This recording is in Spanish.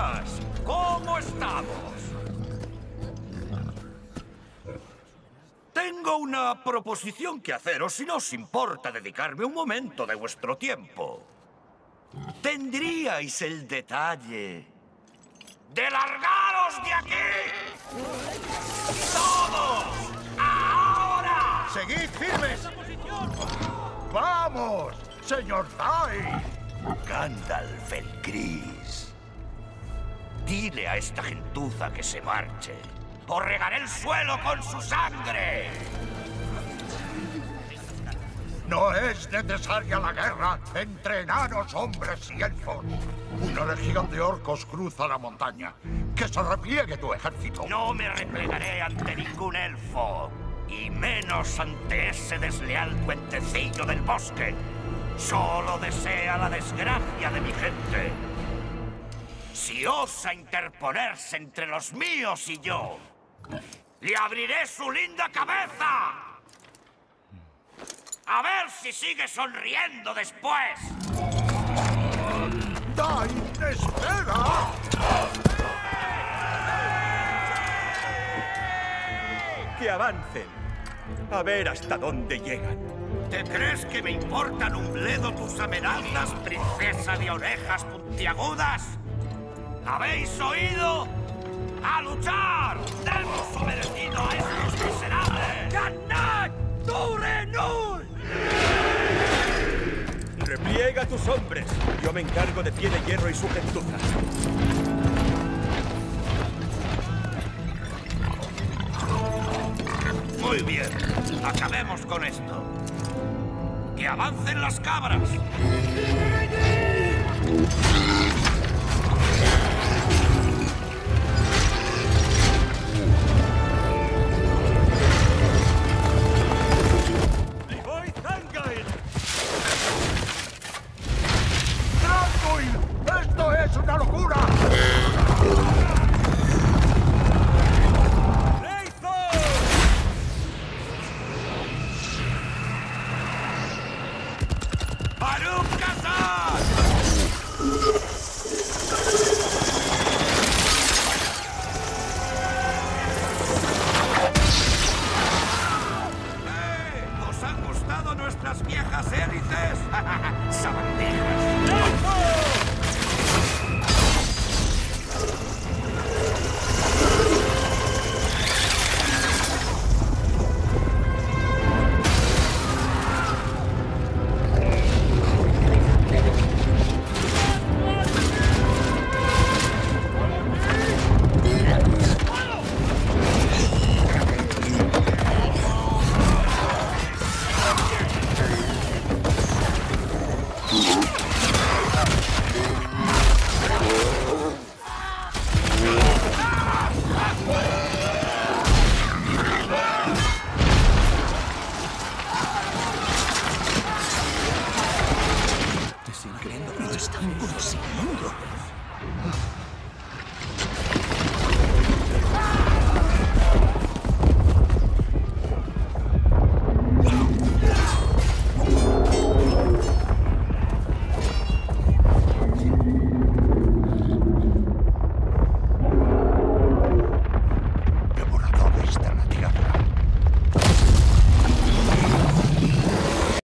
buenas. ¿Cómo estamos? Tengo una proposición que haceros si no os importa dedicarme un momento de vuestro tiempo. ¿Tendríais el detalle de largaros de aquí? ¡Todos! ¡Ahora! ¡Seguid firmes! ¡Vamos, señor Zai! Gandalf el Gris. Dile a esta gentuza que se marche. ¡O regaré el suelo con su sangre! No es necesaria la guerra entre enanos, hombres y elfos. Una legión de orcos cruza la montaña. ¡Que se repliegue tu ejército! No me replegaré ante ningún elfo. Y menos ante ese desleal puentecillo del bosque. Solo desea la desgracia de mi gente. Si osa interponerse entre los míos y yo, le abriré su linda cabeza. A ver si sigue sonriendo después. ¡Dai, espera! ¡Que avancen! A ver hasta dónde llegan. ¿Te crees que me importan un bledo tus amenazas, princesa de orejas puntiagudas? ¿Habéis oído? ¡A luchar! ¡Demos su merecido a estos miserables! ¡Ganad! ¡Durenul! ¡Repliega a tus hombres! Yo me encargo de Pie de Hierro y su gentuza. Muy bien. Acabemos con esto. ¡Que avancen las cabras! ¡Thranduil! ¡Esto es una locura! ¡Baruch Khazad! ¿Os han gustado nuestras viejas hélices? ¡Sabandijas!